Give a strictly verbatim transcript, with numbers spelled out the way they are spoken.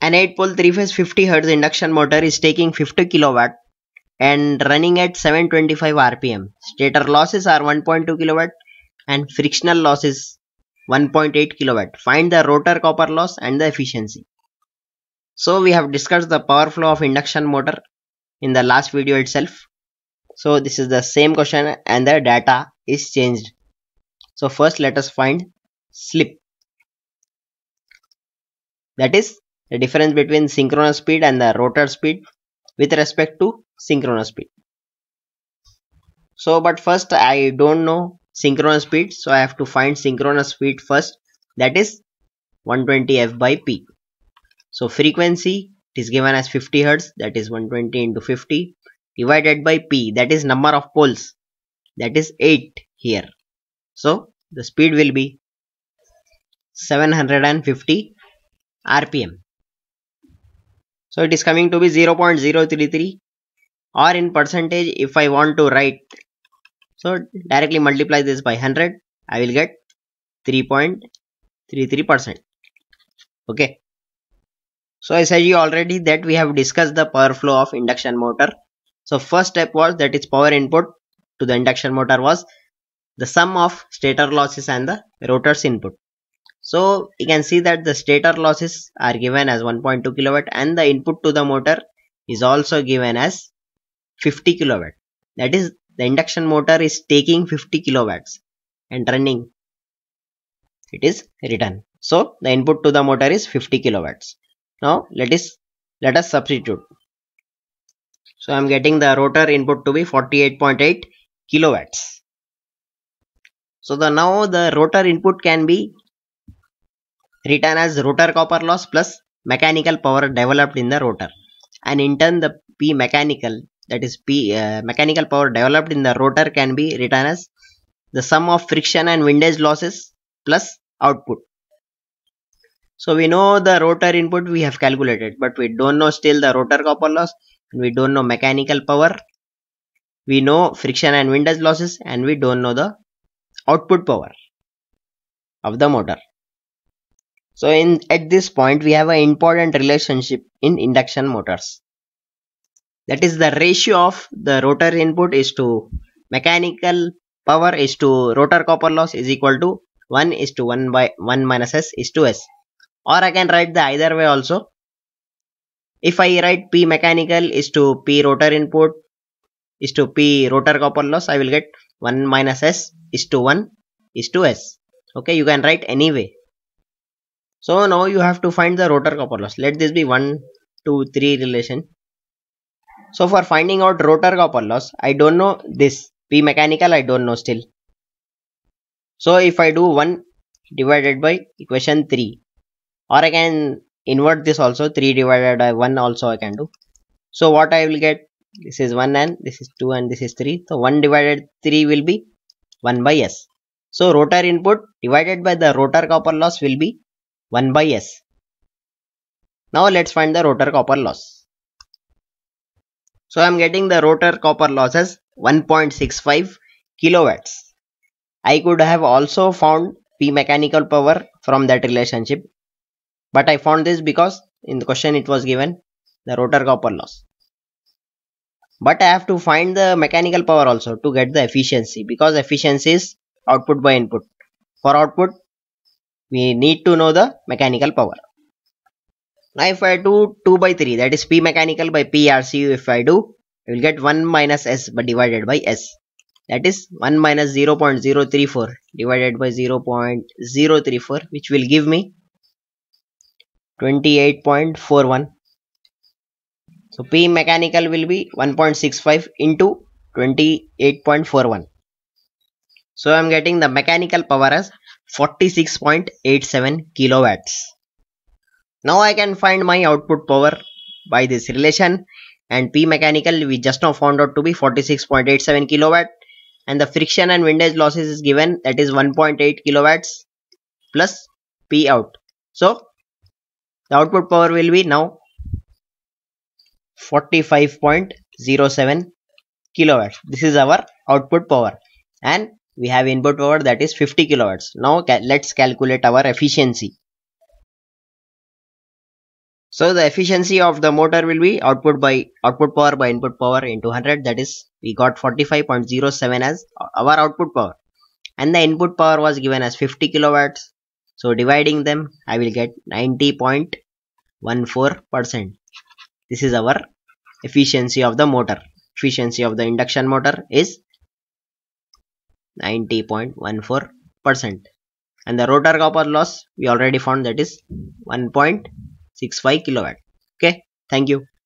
An eight pole three phase fifty hertz induction motor is taking fifty kilowatt and running at seven hundred twenty-five R P M. Stator losses are one point two kilowatt and frictional loss is one point eight kilowatt. Find the rotor copper loss and the efficiency. So we have discussed the power flow of induction motor in the last video itself. So this is the same question and the data is changed. So first let us find slip. That is the difference between synchronous speed and the rotor speed with respect to synchronous speed. So but first I don't know synchronous speed, so I have to find synchronous speed first, that is one hundred twenty F by P. So frequency it is given as fifty hertz, that is one hundred twenty into fifty divided by P, that is number of poles, that is eight here. So the speed will be seven hundred fifty R P M. So it is coming to be zero point zero three three, or in percentage if I want to write, so directly multiply this by one hundred, I will get three point three three percent. Okay. So I said you already that we have discussed the power flow of induction motor. So first step was that its power input to the induction motor was the sum of stator losses and the rotor's input. So you can see that the stator losses are given as one point two kilowatt and the input to the motor is also given as fifty kilowatt. That is, the induction motor is taking fifty kilowatts and running, it is written. So the input to the motor is fifty kilowatts. Now let us let us substitute. So I am getting the rotor input to be forty-eight point eight kilowatts. So the now the rotor input can be written as rotor copper loss plus mechanical power developed in the rotor, and in turn the P mechanical, that is P uh, mechanical power developed in the rotor can be written as the sum of friction and windage losses plus output. So we know the rotor input we have calculated, but we don't know still the rotor copper loss, and we don't know mechanical power. We know friction and windage losses, and we don't know the output power of the motor. So in at this point we have an important relationship in induction motors. That is, the ratio of the rotor input is to mechanical power is to rotor copper loss is equal to one is to one by one minus S is to S. Or I can write the either way also. If I write P mechanical is to P rotor input is to P rotor copper loss, I will get one minus S is to one is to S. Okay, you can write anyway. So now you have to find the rotor copper loss. Let this be one, two, three relation. So for finding out rotor copper loss, I don't know this P mechanical, I don't know still. So if I do one divided by equation three, or I can invert this also, three divided by one also I can do. So what I will get, this is one and this is two and this is three. So one divided three will be one by S. So rotor input divided by the rotor copper loss will be one by S. Now let's find the rotor copper loss. So I am getting the rotor copper loss as one point six five kilowatts. I could have also found P mechanical power from that relationship, but I found this because in the question it was given the rotor copper loss. But I have to find the mechanical power also to get the efficiency, because efficiency is output by input. For output we need to know the mechanical power. Now if I do two by three, that is P mechanical by P R C U, if I do, I will get one minus S but divided by S. That is one minus zero point zero three four divided by zero point zero three four, which will give me twenty-eight point four one. So P mechanical will be one point six five into twenty-eight point four one. So I am getting the mechanical power as forty-six point eight seven kilowatts. Now I can find my output power by this relation, and P mechanical we just now found out to be forty-six point eight seven kilowatt, and the friction and windage losses is given, that is one point eight kilowatts plus P out. So the output power will be now forty-five point zero seven kilowatts. This is our output power, and we have input power, that is fifty kilowatts. Now let's calculate our efficiency. So the efficiency of the motor will be output by output power by input power into one hundred, that is we got forty-five point zero seven as our output power, and the input power was given as fifty kilowatts. So dividing them, I will get ninety point one four percent. This is our efficiency of the motor. Efficiency of the induction motor is ninety point one four percent. And the rotor copper loss we already found, that is one point six five kilowatt. Okay, thank you.